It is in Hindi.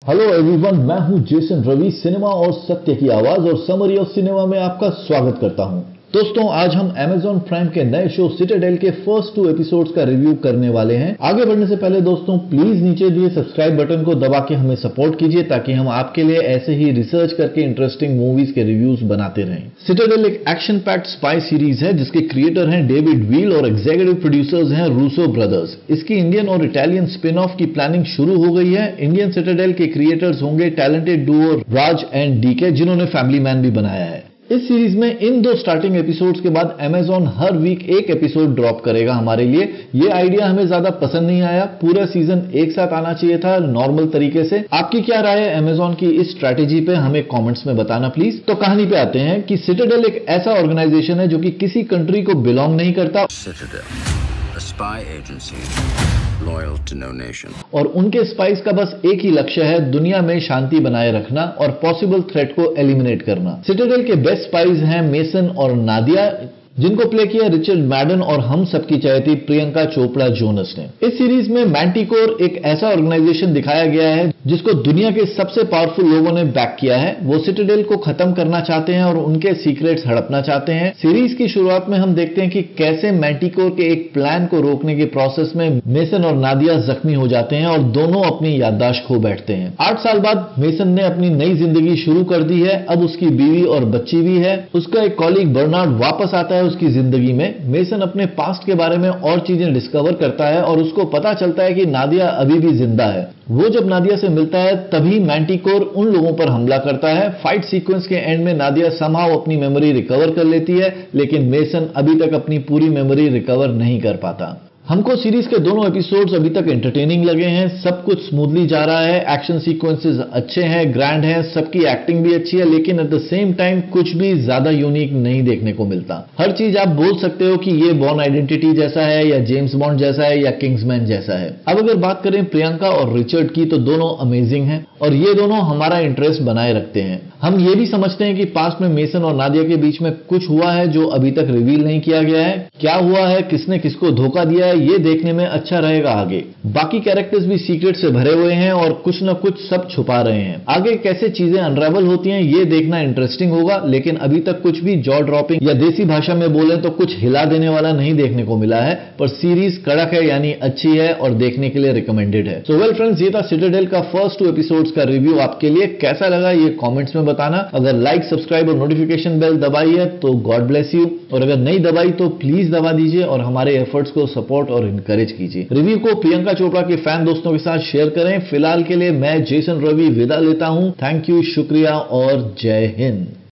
हेलो एवरीवन, मैं हूं जेसन रवि। सिनेमा और सत्य की आवाज और समरी ऑफ सिनेमा में आपका स्वागत करता हूं। दोस्तों, आज हम Amazon प्राइम के नए शो सिटाडेल के फर्स्ट 2 एपिसोड्स का रिव्यू करने वाले हैं। आगे बढ़ने से पहले दोस्तों, प्लीज नीचे दिए सब्सक्राइब बटन को दबा के हमें सपोर्ट कीजिए ताकि हम आपके लिए ऐसे ही रिसर्च करके इंटरेस्टिंग मूवीज के रिव्यूज बनाते रहें। सिटाडेल एक एक्शन पैक्ड स्पाई सीरीज है जिसके क्रिएटर हैं डेविड व्हील और एग्जीक्यूटिव प्रोड्यूसर्स हैं रूसो ब्रदर्स। इसकी इंडियन और इटालियन स्पिन ऑफ की प्लानिंग शुरू हो गई है। इंडियन सिटाडेल के क्रिएटर्स होंगे talented duo Raj and DK, जिन्होंने फैमिली मैन भी बनाया है। इस सीरीज में इन 2 स्टार्टिंग एपिसोड्स के बाद Amazon हर वीक एक एपिसोड ड्रॉप करेगा हमारे लिए। ये आइडिया हमें ज्यादा पसंद नहीं आया। पूरा सीजन एक साथ आना चाहिए था नॉर्मल तरीके से। आपकी क्या राय है Amazon की इस स्ट्रैटेजी पे, हमें कमेंट्स में बताना प्लीज। तो कहानी पे आते हैं कि सिटाडेल एक ऐसा ऑर्गेनाइजेशन है जो कि किसी कंट्री को बिलोंग नहीं करता। A spy agency loyal to no nation. और उनके स्पाइस का बस एक ही लक्ष्य है, दुनिया में शांति बनाए रखना और पॉसिबल थ्रेट को एलिमिनेट करना। सिटाडेल के बेस्ट स्पाइस हैं मेसन और नादिया, जिनको प्ले किया रिचर्ड मैडन और हम सबकी चहेती प्रियंका चोपड़ा जोनस ने। इस सीरीज में मैंटिकोर एक ऐसा ऑर्गेनाइजेशन दिखाया गया है जिसको दुनिया के सबसे पावरफुल लोगों ने बैक किया है। वो सिटाडेल को खत्म करना चाहते हैं और उनके सीक्रेट्स हड़पना चाहते हैं। सीरीज की शुरुआत में हम देखते हैं कि कैसे मैंटिकोर के एक प्लान को रोकने के प्रोसेस में मेसन और नादिया जख्मी हो जाते हैं और दोनों अपनी याददाश्त खो बैठते हैं। 8 साल बाद मेसन ने अपनी नई जिंदगी शुरू कर दी है। अब उसकी बीवी और बच्ची भी है। उसका एक कॉलीग बर्नार्ड वापस आता है उसकी जिंदगी में। मेसन अपने पास्ट के बारे में और चीजें डिस्कवर करता है और उसको पता चलता है कि नादिया अभी भी जिंदा है। वो जब नादिया से मिलता है तभी मैंटिकोर उन लोगों पर हमला करता है। फाइट सीक्वेंस के एंड में नादिया समहाउ अपनी मेमोरी रिकवर कर लेती है, लेकिन मेसन अभी तक अपनी पूरी मेमोरी रिकवर नहीं कर पाता। हमको सीरीज के दोनों एपिसोड्स अभी तक एंटरटेनिंग लगे हैं। सब कुछ स्मूथली जा रहा है। एक्शन सीक्वेंसेस अच्छे हैं, ग्रैंड हैं, सबकी एक्टिंग भी अच्छी है, लेकिन एट द सेम टाइम कुछ भी ज्यादा यूनिक नहीं देखने को मिलता। हर चीज आप बोल सकते हो कि ये बॉर्न आइडेंटिटी जैसा है या जेम्स बॉन्ड जैसा है या किंग्समैन जैसा है। अब अगर बात करें प्रियंका और रिचर्ड की, तो दोनों अमेजिंग हैं और ये दोनों हमारा इंटरेस्ट बनाए रखते हैं। हम ये भी समझते हैं कि पास्ट में मेसन और नादिया के बीच में कुछ हुआ है जो अभी तक रिवील नहीं किया गया है। क्या हुआ है, किसने किसको धोखा दिया है, ये देखने में अच्छा रहेगा आगे। बाकी कैरेक्टर्स भी सीक्रेट से भरे हुए हैं और कुछ न कुछ सब छुपा रहे हैं। आगे कैसे चीजें अनरेवल होती हैं ये देखना इंटरेस्टिंग होगा, लेकिन अभी तक कुछ भी जॉ ड्रॉपिंग या देसी भाषा में बोले तो कुछ हिला देने वाला नहीं देखने को मिला है। पर सीरीज कड़क है, यानी अच्छी है और देखने के लिए रिकमेंडेड है। सो वेल फ्रेंड्स, ये था सिटाडेल का फर्स्ट 2 एपिसोड्स का रिव्यू। आपके लिए कैसा लगा ये कमेंट्स में बताना। अगर लाइक, सब्सक्राइब और नोटिफिकेशन बेल दबाई है तो गॉड ब्लेस यू, और अगर नहीं दबाई तो प्लीज दबा दीजिए और हमारे एफर्ट्स को सपोर्ट और इंकरेज कीजिए। रिव्यू को प्रियंका चोपड़ा के फैन दोस्तों के साथ शेयर करें। फिलहाल के लिए मैं जेसन रवि विदा लेता हूं। थैंक यू, शुक्रिया और जय हिंद।